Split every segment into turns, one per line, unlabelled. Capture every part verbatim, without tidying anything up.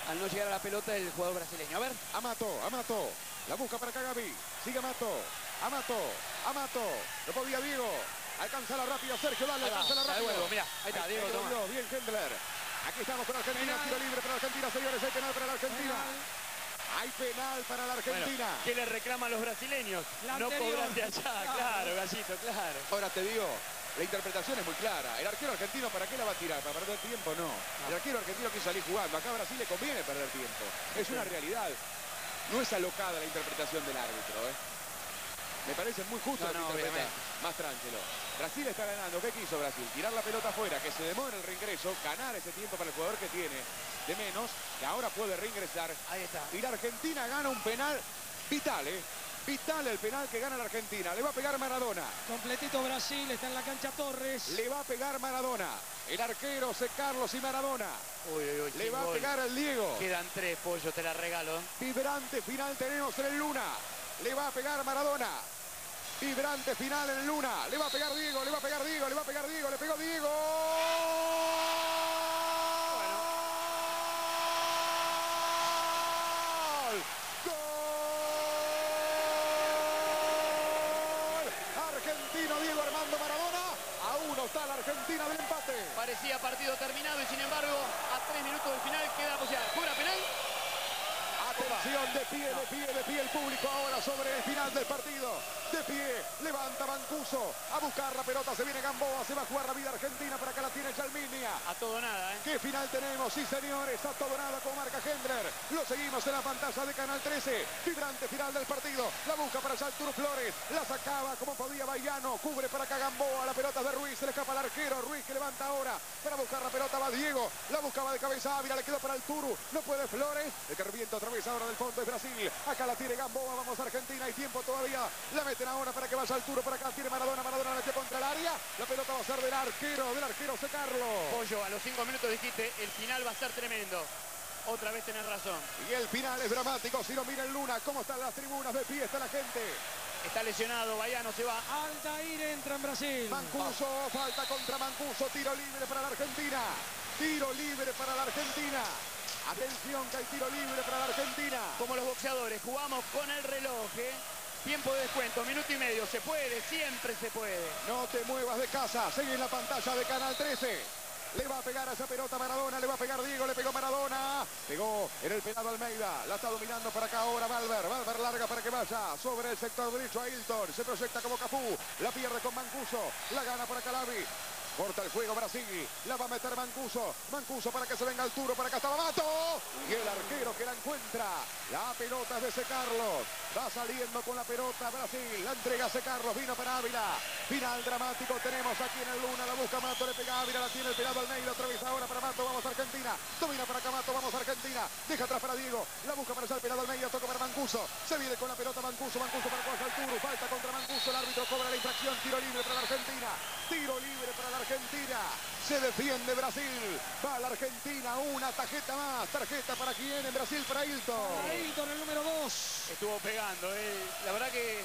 al no llegar a la pelota el jugador brasileño. A ver.
Amato, Amato. La busca para acá Gaby. Sigue Amato. Amato, Amato. No podía Diego. Alcanza la rápida Sergio, dale, alcanza la rápida.
Mira, ahí está, Diego.
Toma. Bien Hendler. Aquí estamos con Argentina. Penal. Tiro libre para Argentina, señores. Hay penal para la Argentina. Penal. Hay penal para la Argentina.
Bueno, ¿qué le reclaman los brasileños? La no cobrante allá, claro, claro, Gallito, claro.
Ahora te digo, la interpretación es muy clara. El arquero argentino, ¿para qué la va a tirar? ¿Para perder tiempo? No. no. El arquero argentino quiere salir jugando. Acá a Brasil le conviene perder tiempo. Es una realidad. No es alocada la interpretación del árbitro, ¿eh? Me parece muy justo no, lo que no, interpreta. Más tranquilo. Brasil está ganando. ¿Qué quiso Brasil? Tirar la pelota afuera, que se demore el reingreso, ganar ese tiempo para el jugador que tiene de menos, que ahora puede reingresar.
Ahí está.
Y la Argentina gana un penal vital, ¿eh? Vital el penal que gana la Argentina. Le va a pegar Maradona.
Completito Brasil, está en la cancha Torres.
Le va a pegar Maradona. El arquero C. Carlos y Maradona.
Uy, uy, uy,
Le va
gol.
a pegar el Diego.
Quedan tres, Pollo, te la regalo.
Vibrante final tenemos en el Luna. Le va a pegar Maradona. Vibrante final en el Luna. Le va a pegar Diego, le va a pegar Diego, le va a pegar Diego. Le pegó Diego.
Bueno.
¡Gol! Argentino Diego Armando Maradona. A uno está la Argentina del empate.
Parecía partido terminado y sin embargo a tres minutos del final queda la posibilidad. ¿Cobra penal?
Atención, de pie, de pie, de pie el público ahora sobre el final del partido. De pie, levanta Mancuso a buscar la pelota, se viene Gamboa, se va a jugar la vida argentina, para acá la tiene Chalminia.
A todo nada, ¿eh?
¿Qué final tenemos? Sí, señores, a todo nada como marca Hendler. Lo seguimos en la pantalla de Canal trece. Vibrante final del partido, la busca para allá Arturo Flores, la sacaba como podía Bahiano, cubre para acá Gamboa, la pelota de Ruiz, se le escapa al arquero, Ruiz que levanta ahora para buscar la pelota, va Diego, la buscaba de cabeza Ávila, le quedó para el Turu, no puede Flores, el que revienta otra vez ahora del fondo es Brasil, acá la tiene Gamboa, vamos a Argentina, hay tiempo todavía, la meten ahora para que vaya al Turu, para acá tiene Maradona, Maradona la metió contra el área, la pelota va a ser del arquero, del arquero C. Carlos.
Pollo, a los cinco minutos dijiste, el final va a ser tremendo. Otra vez tenés razón.
Y el final es dramático, si lo mira en Luna, cómo están las tribunas, de pie está la gente.
Está lesionado, Bahiano se va.
Aldair entra en Brasil.
Mancuso, oh. falta contra Mancuso, tiro libre para la Argentina. Tiro libre para la Argentina. Atención que hay tiro libre para la Argentina.
Como los boxeadores, jugamos con el reloj, ¿eh? Tiempo de descuento, minuto y medio. Se puede, siempre se puede.
No te muevas de casa, sigue en la pantalla de Canal trece. Le va a pegar a esa pelota Maradona, le va a pegar Diego, le pegó Maradona. Pegó en el pelado Almeida, la está dominando para acá ahora Valver. Valver larga para que vaya sobre el sector derecho a Hilton. Se proyecta como Cafú, la pierde con Mancuso, la gana por acá Lavi. Corta el juego Brasil, la va a meter Mancuso. Mancuso para que se venga al Turo, para acá estaba Mato. Y el arquero que la encuentra. La pelota es de C. Carlos. Va saliendo con la pelota Brasil. La entrega C. Carlos, vino para Ávila. Final dramático tenemos aquí en el Luna. La busca Mato, le pega Ávila, la tiene el pelado Almeida. Otra vez ahora para Mato, vamos a Argentina. Domina para acá Mato, vamos a Argentina. Deja atrás para Diego. La busca para allá el pelado Almeida, toca para Mancuso. Se viene con la pelota Mancuso, Mancuso para acá al Turo. Falta contra Mancuso, el árbitro cobra la infracción. Tiro libre para la Argentina. Tiro libre para la Argentina, se defiende Brasil, va a la Argentina, una tarjeta más, tarjeta para quién en Brasil, para Hilton.
Para Hilton, el número dos.
Estuvo pegando, eh. La verdad que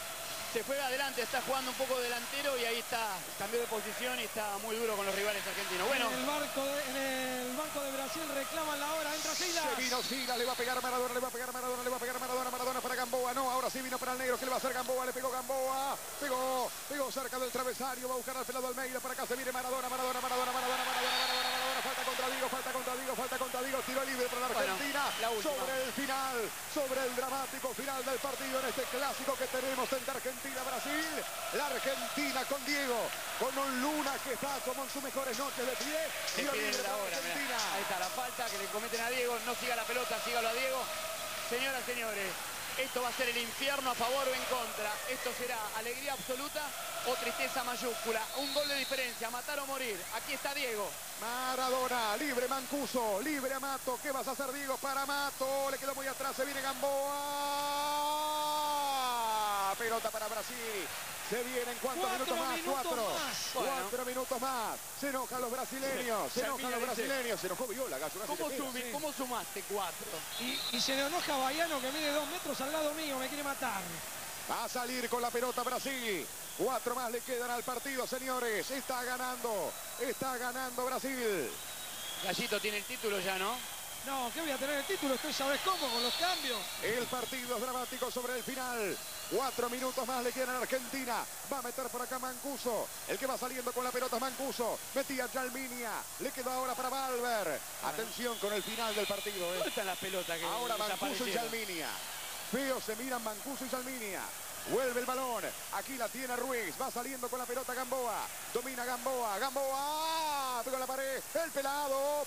se fue adelante, está jugando un poco delantero y ahí está, cambió de posición y está muy duro con los rivales argentinos. Bueno,
en el, barco de, en el banco de Brasil reclaman la hora, entra Silas.
Se vino Silas, le va a pegar Maradona, le va a pegar Maradona, le va a pegar Maradona, Maradona para Gamboa, no, ahora sí vino para el negro, ¿qué le va a hacer Gamboa? Le pegó Gamboa, pegó, pegó cerca del travesario, va a buscar al pelado Almeida, para acá se viene Maradona, Maradona, Maradona, Maradona, Maradona, Maradona, Maradona, falta contra Diego, falta contra Diego, falta contra Diego, tiro libre para la Argentina,
bueno, la
sobre el final, sobre el dramático final del partido en este clásico que tenemos entre Argentina y Brasil. La Argentina con Diego, con un Luna que está como en sus mejores noches de pie.
Tiro libre para
hora,
Argentina. Ahí está la falta que le cometen a Diego, no siga la pelota, sígalo a Diego. Señoras, señores, esto va a ser el infierno a favor o en contra. Esto será alegría absoluta o tristeza mayúscula. Un gol de diferencia, matar o morir. Aquí está Diego.
Maradona, libre Mancuso, libre a Mato. ¿Qué vas a hacer, Diego? Para Mato, le quedó muy atrás, se viene Gamboa. Pelota para Brasil. Se vienen cuántos minutos más,
minutos
cuatro.
Más.
Cuatro
Bueno.
minutos más. Se enojan los brasileños, se enojan los brasileños. Se enojó Viola, Gallo.
¿Cómo, sumi, sí. ¿Cómo sumaste cuatro?
Y, y se le enoja Bahiano que mide dos metros al lado mío, me quiere matar.
Va a salir con la pelota Brasil. Cuatro más le quedan al partido, señores. Está ganando, está ganando Brasil.
Gallito tiene el título ya, ¿no?
No, que voy a tener el título, estoy, ¿sabes cómo? Con los cambios.
El partido es dramático sobre el final. Cuatro minutos más le quedan a Argentina. Va a meter por acá Mancuso. El que va saliendo con la pelota es Mancuso. Metía Jalminia. Le quedó ahora para Valver. Atención con el final del partido. ¿eh?
¿Dónde está la pelota que
Ahora Mancuso y
desaparecieron?
Jalminia. Feo se miran Mancuso y Jalminia. Vuelve el balón. Aquí la tiene Ruiz. Va saliendo con la pelota Gamboa. Domina Gamboa. Gamboa. Pegó la pared. El pelado.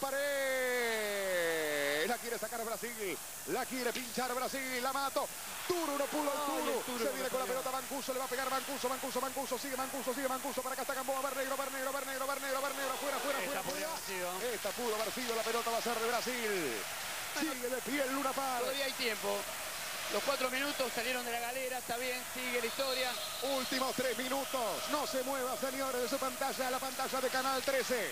Pared. La quiere sacar Brasil. La quiere pinchar Brasil. La mato. Turu no pudo el Turu.
Turu
Se viene con la pelota Mancuso. Le va a pegar Mancuso. Mancuso. Mancuso. Sigue Mancuso. Sigue Mancuso. Para acá está Gamboa. Bernegro. Bernegro. Bernegro. Bernegro. Bernegro. Fuera. Fuera. Fuera.
Esta podría
fuera.
haber sido.
Esta pudo haber sido. La pelota va a ser de Brasil. Sigue de pie el Luna Park.
Todavía hay tiempo. Los cuatro minutos salieron de la galera, está bien, sigue la historia.
Últimos tres minutos. No se mueva, señores, de su pantalla, la pantalla de Canal trece.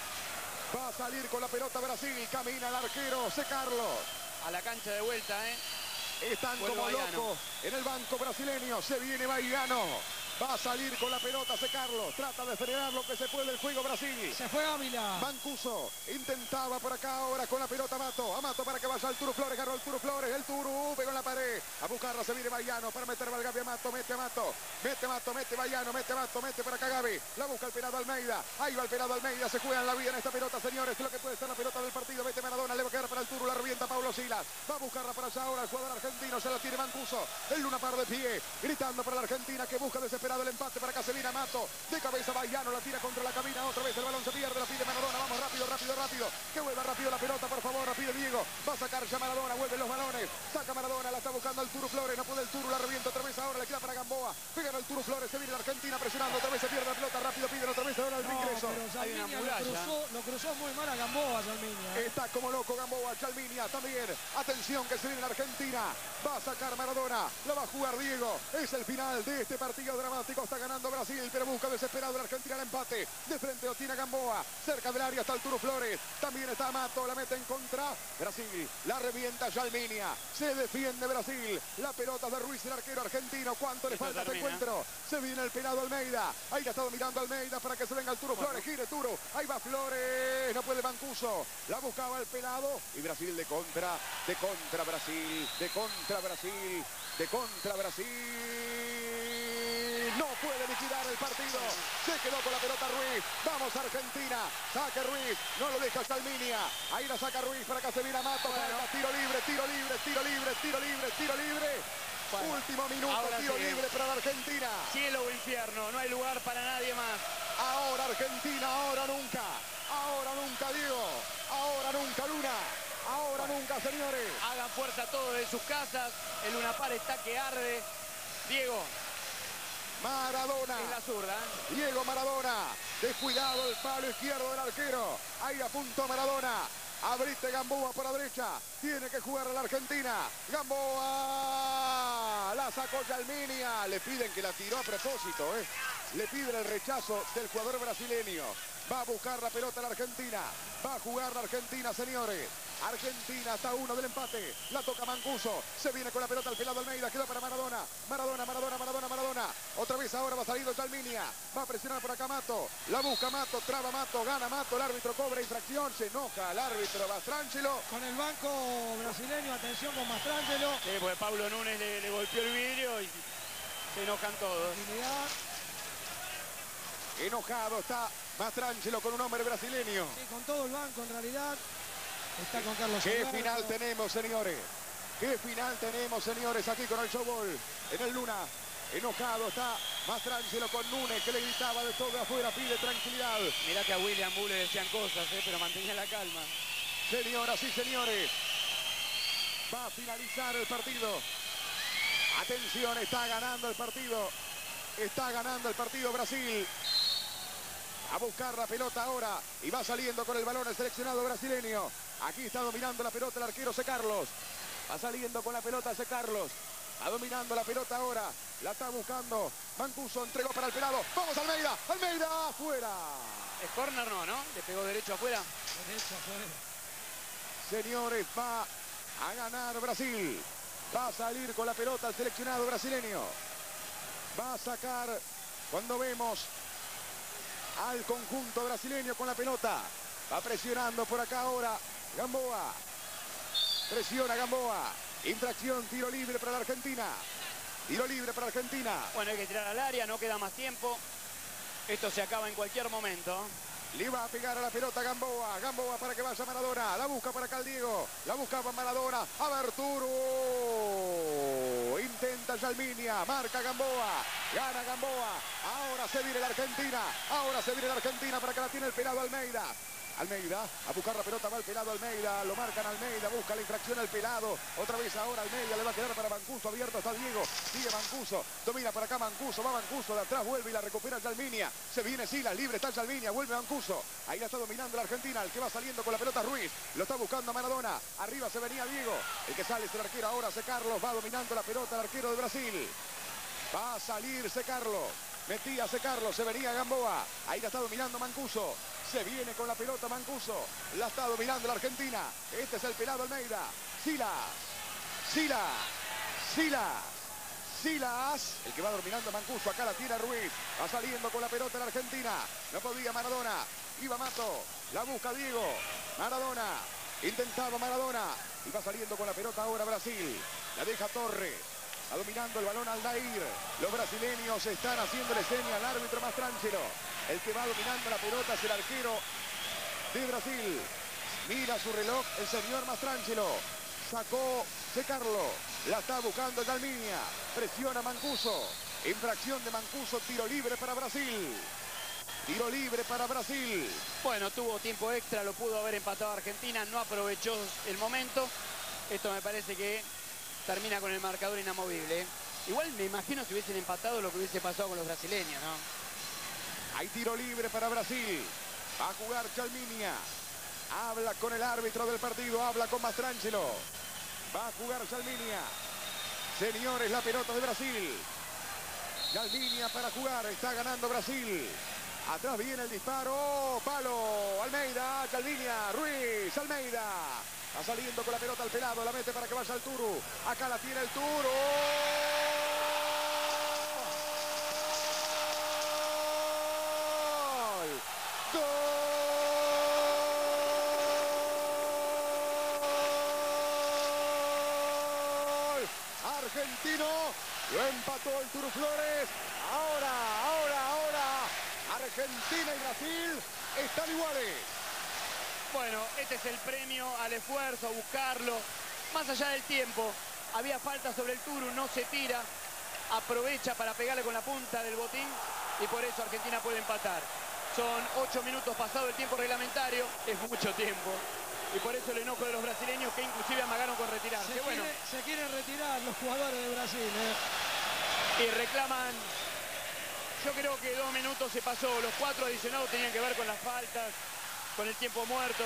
Va a salir con la pelota Brasil. Camina el arquero, C. Carlos.
A la cancha de vuelta, ¿eh?
Están
Vuelve
como
Bahiano.
locos en el banco brasileño. Se viene Bahiano. Va a salir con la pelota C. Carlos. Trata de frenar lo que se puede el juego Brasil.
Se fue Ávila.
Mancuso intentaba por acá ahora con la pelota Mato. A Mato para que vaya al Turu Flores. Agarró el Turu Flores. El Turu pegó en la pared. A buscarla se viene Bahiano para meter al Gaby a Mato. Mete a Mato. Mete a Mato. Mete Bahiano. Mete a Mato. Mete para acá Gaby. La busca el Pelado Almeida. Ahí va el Pelado Almeida. Se juega en la vida en esta pelota, señores. Lo que puede ser la pelota del partido. Mete Maradona. Le va a quedar para el Turu. La revienta Paulo Silas. Va a buscarla para allá ahora el jugador argentino. Se la tiene Mancuso. El Luna Par de pie. Gritando para la Argentina que busca desesperado el empate. Para acá se viene a Mato. De cabeza Bahiano. La tira contra la cabina. Otra vez el balón se pierde. La pide Maradona. Vamos rápido, rápido, rápido. Que vuelva rápido la pelota, por favor. Rápido Diego. Va a sacar ya Maradona. Vuelven los balones. Saca Maradona. La está buscando el Turu Flores. No puede el Turu. La revienta otra vez ahora. Le queda para Gamboa. Pegan el Turu Flores. Se viene la Argentina presionando. Otra vez se pierde la pelota. Rápido piden otra vez ahora el
No,
ingreso.
pero
Hay una
Jalminia lo
muralla.
cruzó, lo cruzó muy mal a Gamboa, Jalminia. ¿eh?
Está como loco Gamboa, Jalminia también. Atención que se viene la Argentina. Va a sacar Maradona. La va a jugar Diego. Es el final de este partido dramático. Está ganando Brasil, pero busca desesperado la Argentina el empate. De frente lo tiene Gamboa. Cerca del área está el Turu Flores. También está Mato. La mete en contra. Brasil. La revienta Jalminia. Se defiende Brasil. La pelota de Ruiz, el arquero argentino. ¿Cuánto le
Esto
falta a este
termina.
encuentro? Se viene el pelado Almeida. Ahí la está dominando Almeida para que se venga el Turu Flores. Gire Turu. Ahí va Flores. No puede Mancuso. La buscaba el pelado. Y Brasil de contra. De contra Brasil. De contra Brasil. De contra Brasil. No puede liquidar el partido. Se quedó con la pelota Ruiz. Vamos Argentina. Saque Ruiz. No lo deja Jalminia. Ahí la saca Ruiz para que se viene a Mato. Falta, tiro libre, tiro libre, tiro libre, tiro libre, tiro libre.
Bueno,
Último minuto,
ahora
tiro
sí.
libre para la Argentina.
Cielo o infierno, no hay lugar para nadie más.
Ahora Argentina, ahora nunca. Ahora nunca, Diego. Ahora nunca, Luna. Ahora nunca, señores.
Hagan fuerza todos de sus casas. El Luna Park está que arde. Diego,
Maradona.
es la zurda. ¿eh?
Diego Maradona. Descuidado el palo izquierdo del arquero. Ahí apuntó Maradona. Abriste Gamboa por la derecha. Tiene que jugar a la Argentina. Gamboa. La sacó Jalminia. Le piden que la tiró a propósito. ¿eh? Le piden el rechazo del jugador brasileño. Va a buscar la pelota la Argentina. Va a jugar la Argentina, señores. Argentina está uno del empate. La toca Mancuso. Se viene con la pelota al pelado Almeida. Queda para Maradona. Maradona, Maradona, Maradona, Maradona. Otra vez ahora va saliendo Jalminia. Va a presionar por acá Mato. La busca Mato. Traba Mato. Gana Mato. El árbitro cobra infracción. Se enoja el árbitro Mastrangelo.
Con el banco brasileño, atención con Mastrangelo.
Sí, porque Pablo Núñez le, le golpeó el vidrio y se enojan todos.
Tranquilidad.
Enojado está Mastrangelo con un hombre brasileño.
Sí, con todo el banco en realidad. Está con Carlos
¿Qué
Alberto.
final tenemos, señores? ¿Qué final tenemos, señores, aquí con el showball? En el Luna. Enojado está Mastrangelo con Núñez, que le gritaba de todo afuera, pide tranquilidad.
Mirá que a William Bull le decían cosas, ¿eh? Pero mantenía la calma.
Señoras y señores, va a finalizar el partido. Atención, está ganando el partido. Está ganando el partido Brasil. A buscar la pelota ahora. Y va saliendo con el balón el seleccionado brasileño. Aquí está dominando la pelota el arquero C. Carlos. Va saliendo con la pelota C. Carlos. Va dominando la pelota ahora. La está buscando. Mancuso entregó para el pelado. ¡Vamos Almeida! ¡Almeida! ¡Afuera!
Es corner no, ¿no? Le pegó derecho afuera.
Derecho afuera.
Señores, va a ganar Brasil. Va a salir con la pelota el seleccionado brasileño. Va a sacar cuando vemos al conjunto brasileño con la pelota. Va presionando por acá ahora Gamboa. Presiona Gamboa. Infracción, tiro libre para la Argentina. Tiro libre para Argentina.
Bueno, hay que tirar al área, no queda más tiempo. Esto se acaba en cualquier momento.
Le va a pegar a la pelota Gamboa. Gamboa para que vaya Maradona. La busca para acá el Diego. La busca para Maradona. A ver, Turu. Intenta Yalminia. Marca Gamboa. Gana Gamboa. Ahora se viene la Argentina. Ahora se viene la Argentina para que la tiene el pelado Almeida. Almeida, a buscar la pelota, va el pelado Almeida, lo marcan Almeida, busca la infracción al pelado, otra vez ahora Almeida, le va a quedar para Mancuso, abierto está Diego, sigue Mancuso, domina para acá Mancuso, va Mancuso, de atrás vuelve y la recupera Yalminia, se viene Silas, libre está Yalminia, vuelve Mancuso, ahí la está dominando la Argentina, el que va saliendo con la pelota Ruiz, lo está buscando a Maradona, arriba se venía Diego, el que sale es el arquero ahora, C. Carlos, va dominando la pelota el arquero de Brasil, va a salirse Carlos. Metía C. Carlos, se venía Gamboa. Ahí la está dominando Mancuso. Se viene con la pelota Mancuso. La está dominando la Argentina. Este es el pelado Almeida. Silas. Silas. Silas. Silas. El que va dominando Mancuso. Acá la tiene Ruiz. Va saliendo con la pelota la Argentina. No podía Maradona. Iba Mato. La busca Diego. Maradona. Intentaba Maradona. Y va saliendo con la pelota ahora Brasil. La deja Torres. Está dominando el balón Aldair. Los brasileños están haciéndole seña al árbitro Mastrangelo. El que va dominando la pelota es el arquero de Brasil. Mira su reloj el señor Mastrangelo. Sacó C. Carlos. La está buscando Yalminia. Presiona Mancuso. Infracción de Mancuso. Tiro libre para Brasil. Tiro libre para Brasil.
Bueno, tuvo tiempo extra. Lo pudo haber empatado Argentina. No aprovechó el momento. Esto me parece que termina con el marcador inamovible. Igual me imagino si hubiesen empatado lo que hubiese pasado con los brasileños, ¿no?
Hay tiro libre para Brasil. Va a jugar Yalminia. Habla con el árbitro del partido. Habla con Mastrangelo. Va a jugar Yalminia. Señores, la pelota de Brasil. Yalminia para jugar. Está ganando Brasil. Atrás viene el disparo. Palo. Almeida. Yalminia. Ruiz. Almeida. Va saliendo con la pelota al pelado. La mete para que vaya al Turu. Acá la tiene el Turu. ¡Gol! Argentino. Lo empató el Turu Flores. Ahora, ahora, ahora. Argentina y Brasil están iguales.
Bueno, este es el premio al esfuerzo, a buscarlo. Más allá del tiempo, había falta sobre el Turu, no se tira. Aprovecha para pegarle con la punta del botín y por eso Argentina puede empatar. Son ocho minutos pasado el tiempo reglamentario, es mucho tiempo. Y por eso el enojo de los brasileños que inclusive amagaron con retirarse.
Se,
bueno,
quiere, se quieren retirar los jugadores de Brasil, ¿eh?
Y reclaman, yo creo que dos minutos se pasó. Los cuatro adicionados tenían que ver con las faltas, con el tiempo muerto.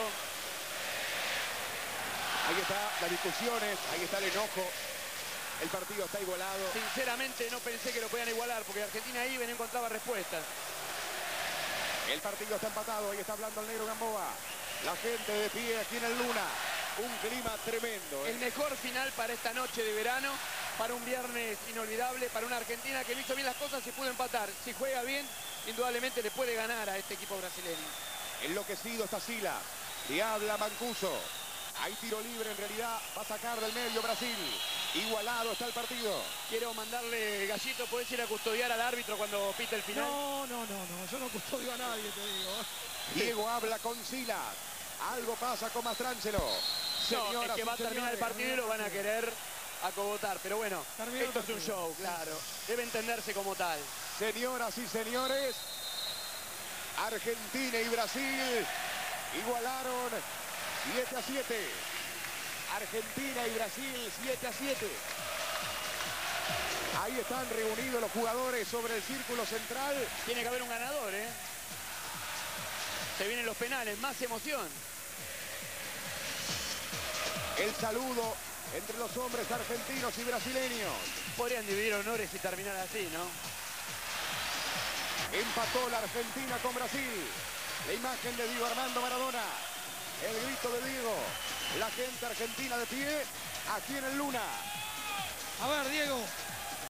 Ahí está las discusiones, ahí está el enojo. El partido está igualado.
Sinceramente no pensé que lo podían igualar, porque Argentina iba y no encontraba respuestas.
El partido está empatado, ahí está hablando el negro Gamboa. La gente de pie aquí en el Luna. Un clima tremendo, ¿eh?
El mejor final para esta noche de verano, para un viernes inolvidable, para una Argentina que no hizo bien las cosas y pudo empatar. Si juega bien, indudablemente le puede ganar a este equipo brasileño.
Enloquecido está Silas. Le habla Mancuso. Hay tiro libre, en realidad va a sacar del medio Brasil. Igualado está el partido.
Quiero mandarle, Gallito, ¿podés ir a custodiar al árbitro cuando pite el final?
No, no, no, no, yo no custodio a nadie, te digo.
Diego habla con Silas. Algo pasa con Mastrangelo.
No, es que va a terminar el partido y lo van a querer acogotar. Pero bueno,
Terminó
esto es un show, claro. Debe entenderse como tal.
Señoras y señores, Argentina y Brasil igualaron siete a siete. Argentina y Brasil siete a siete. Ahí están reunidos los jugadores sobre el círculo central.
Tiene que haber un ganador, ¿eh? Se vienen los penales, más emoción.
El saludo entre los hombres argentinos y brasileños.
Podrían dividir honores y terminar así, ¿no?
Empató la Argentina con Brasil. La imagen de Diego Armando Maradona. El grito de Diego. La gente argentina de pie aquí en el Luna.
A ver, Diego,